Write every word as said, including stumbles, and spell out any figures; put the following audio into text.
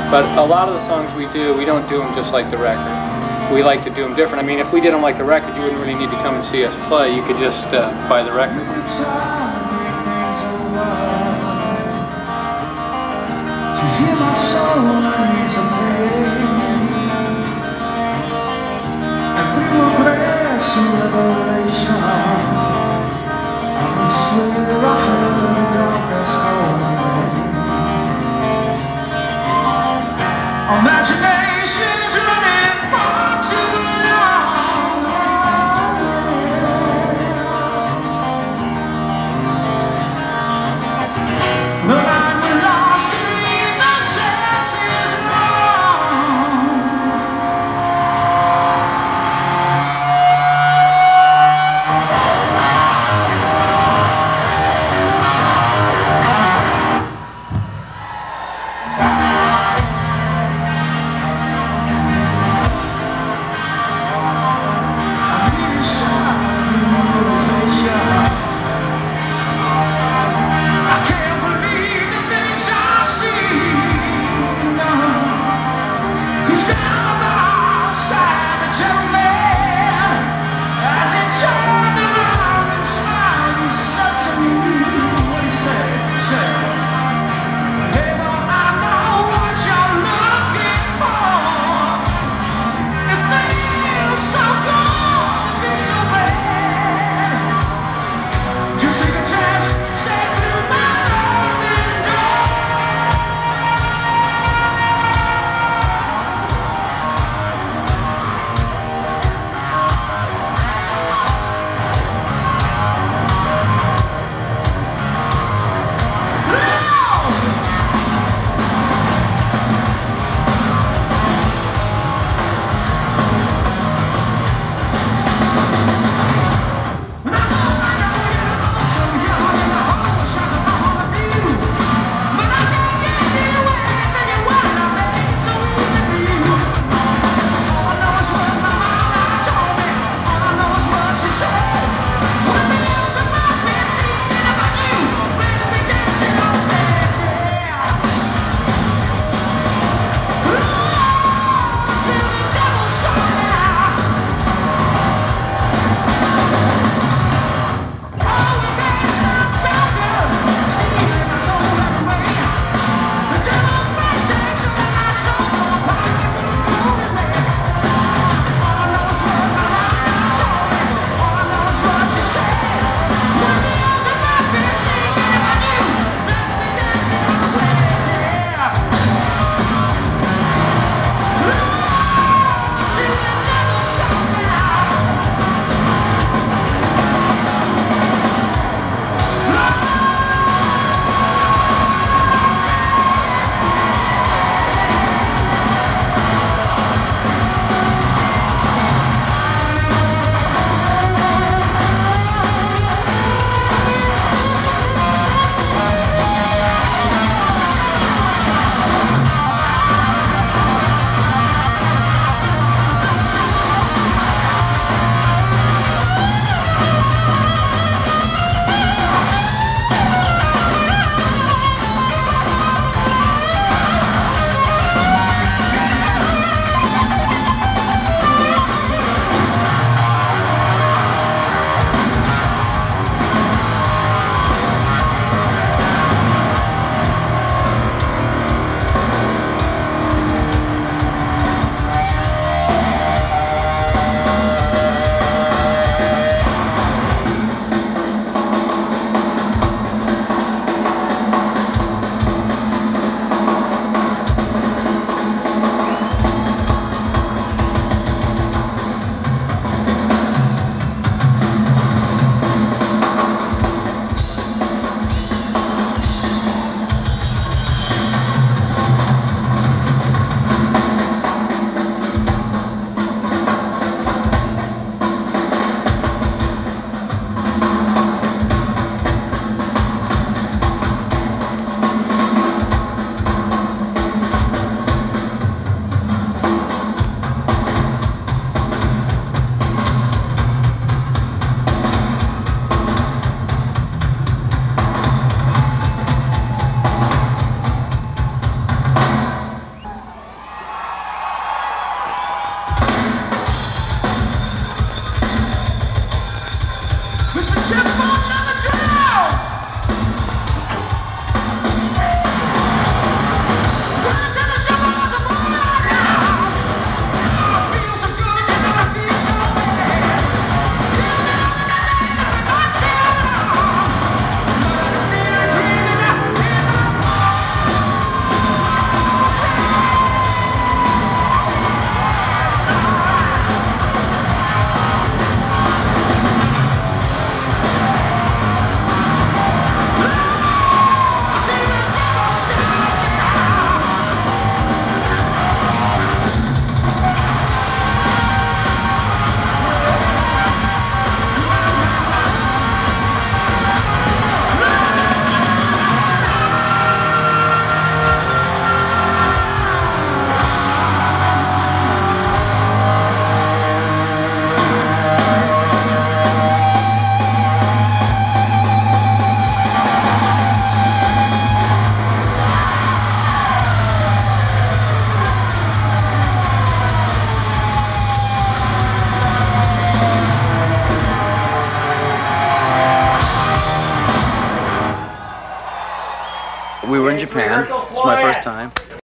But a lot of the songs we do, we don't do them just like the record. We like to do them different. I mean, if we did them like the record, you wouldn't really need to come and see us play. You could just uh, buy the record. To hear my soul needs a pain, and through a glass of revelation, I can swear I heard the darkness calling. Imagination's running far too long. The night we're lost can leave the senses wrong. we were in Japan. It's my first time.